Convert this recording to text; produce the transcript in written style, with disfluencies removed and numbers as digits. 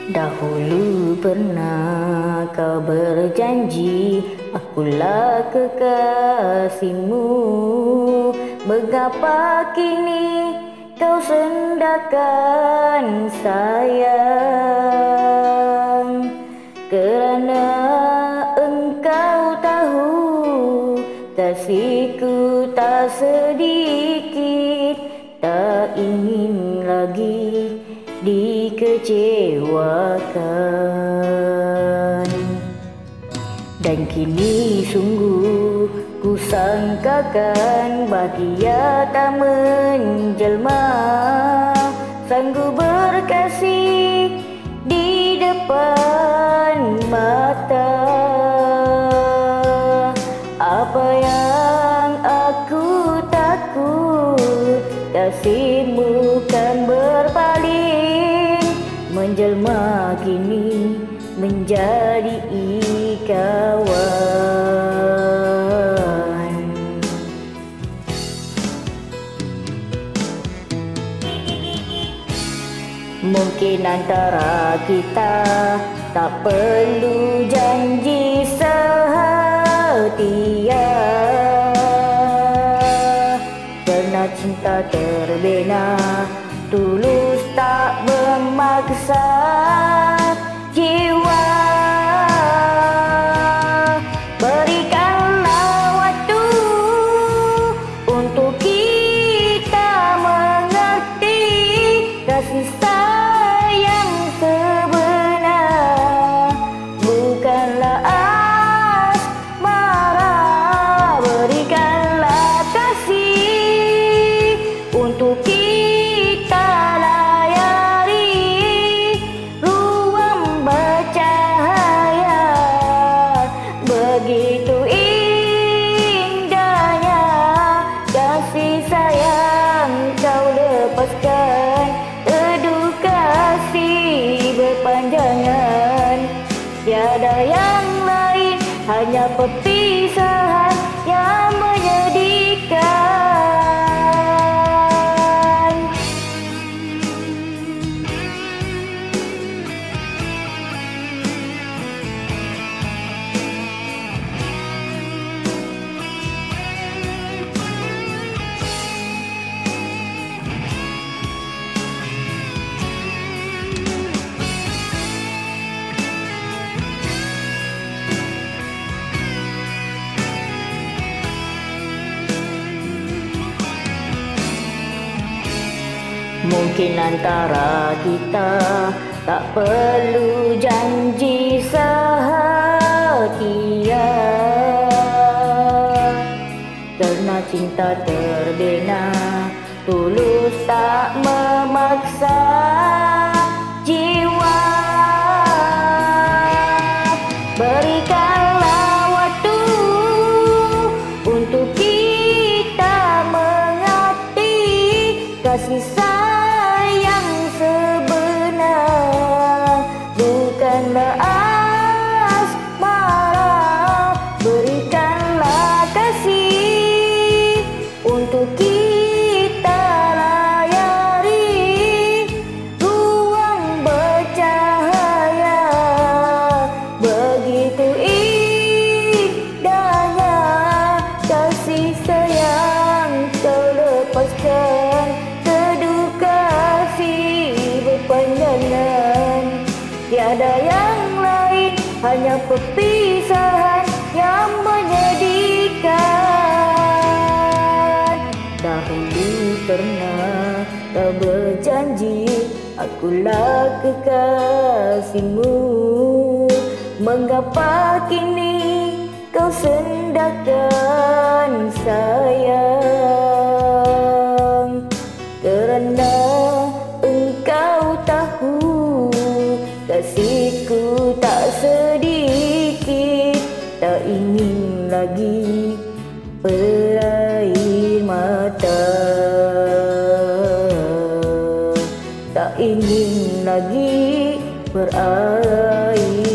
Dahulu pernah kau berjanji, akulah kekasihmu. Mengapa kini kau sendakan sayang? Kerana engkau tahu kasihku tak sedikit, tak ingin lagi dikecewakan. Dan kini sungguh ku sangkakan bahagia tak menjelma, sanggup berkasih di depan mata. Apa yang aku takut, kasihmu kan berpaling, menjelma kini menjadi kawan. Mungkin antara kita tak perlu janji setia, kerana cinta terbina tulus tak memaksa jiwa. Berikanlah waktu untuk kita mengerti kasih sayang sebenar, bukanlah asmara. Berikanlah kasih untuk kita layari ruang bercahaya. Begitu indahnya kasih sayang kau lepaskan, teduh kasih berpanjangan. Tiada yang lain, hanya perpisahan yang menyedihkan. Mungkin antara kita tak perlu janji setia, kerana cinta terbina tulus tak memaksa jiwa. Berikanlah waktu untuk kita mengerti kasih sayang sebenar, bukanlah asmara. Berikanlah kasih untuk kita layari ruang bercahaya. Begitu indahnya kasih sayang kau lepaskan, teduh kasih berpanjangan. Tiada yang lain, hanya perpisahan yang menyedihkan. Dahulu pernah kau berjanji, akulah kekasihmu. Mengapa kini kau sendakan sayang? Kerana engkau tahu kasihku tak sedikit, tak ingin lagi berair mata, tak ingin lagi berair